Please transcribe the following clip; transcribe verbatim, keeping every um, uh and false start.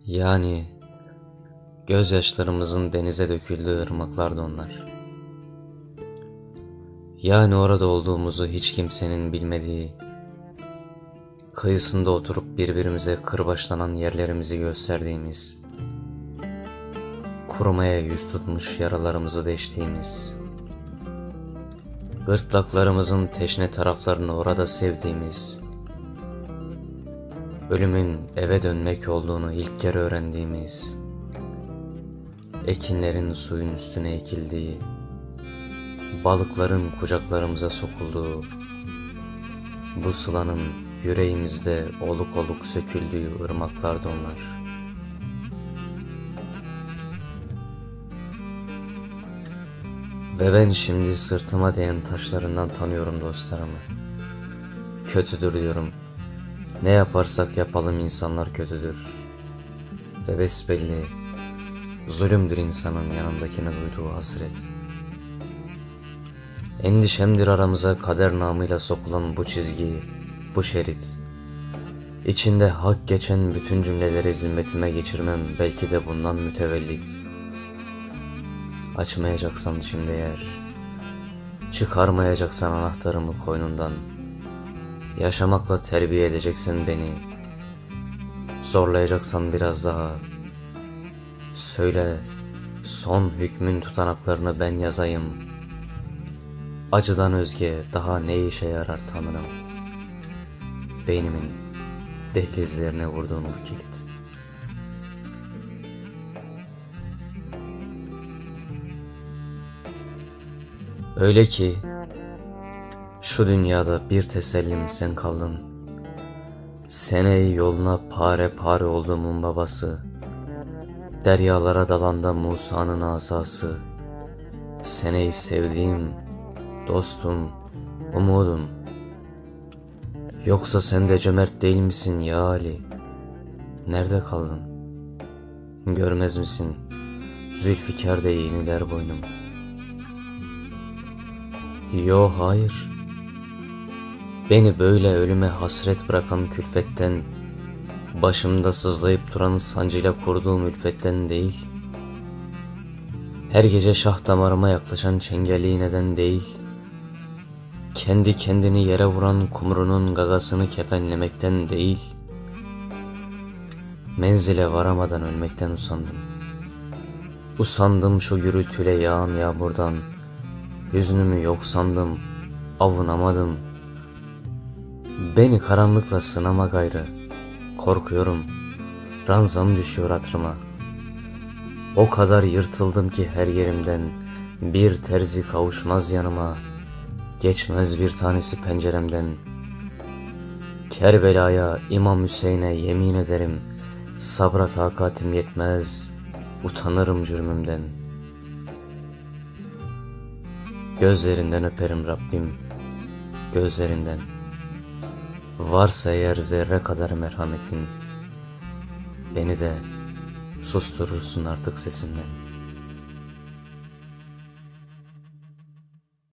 Yani gözyaşlarımızın denize döküldüğü ırmaklardı onlar. Yani orada olduğumuzu hiç kimsenin bilmediği, kıyısında oturup birbirimize kırbaçlanan yerlerimizi gösterdiğimiz, kurumaya yüz tutmuş yaralarımızı deştiğimiz, gırtlaklarımızın teşne taraflarını orada sevdiğimiz, ölümün eve dönmek olduğunu ilk kere öğrendiğimiz, ekinlerin suyun üstüne ekildiği, balıkların kucaklarımıza sokulduğu, bu sılanın yüreğimizde oluk oluk söküldüğü ırmaklardı onlar. Ve ben şimdi sırtıma değen taşlarından tanıyorum dostlarımı. Kötüdür diyorum. Ne yaparsak yapalım insanlar kötüdür. Ve besbelli zulümdür insanın yanındakine duyduğu hasret. Endişemdir aramıza kader namıyla sokulan bu çizgi, bu şerit. İçinde hak geçen bütün cümleleri zimmetime geçirmem belki de bundan mütevellit. Açmayacaksan şimdi eğer, çıkarmayacaksan anahtarımı koynundan, yaşamakla terbiye edeceksen beni, zorlayacaksan biraz daha, söyle son hükmün tutanaklarını ben yazayım. Acıdan özge daha ne işe yarar Tanrım? Beynimin dehlizlerine vurduğum bu kilit. Öyle ki şu dünyada bir tesellim sen kaldın. Seneyi yoluna pare pare olduğumun babası, deryalara dalanda Musa'nın asası, seneyi sevdiğim, dostum, umudum. Yoksa sen de cömert değil misin ya Ali? Nerede kaldın? Görmez misin? Zülfikar'da yeniler boynum. Yo hayır. Beni böyle ölüme hasret bırakan külfetten, başımda sızlayıp duran sancıyla kurduğum ülfetten değil, her gece şah damarıma yaklaşan çengelliği neden değil, kendi kendini yere vuran kumrunun gagasını kefenlemekten değil, menzile varamadan ölmekten usandım. Usandım şu gürültüyle yağan yağmurdan, hüznümü yok sandım, avunamadım. Beni karanlıkla sınama gayrı, korkuyorum, ranzam düşüyor hatırıma. O kadar yırtıldım ki her yerimden, bir terzi kavuşmaz yanıma, geçmez bir tanesi penceremden. Kerbela'ya, İmam Hüseyin'e yemin ederim, sabra takatim yetmez, utanırım cürmümden. Gözlerinden öperim Rabbim, gözlerinden. Varsa eğer zerre kadar merhametin, beni de susturursun artık sesimden.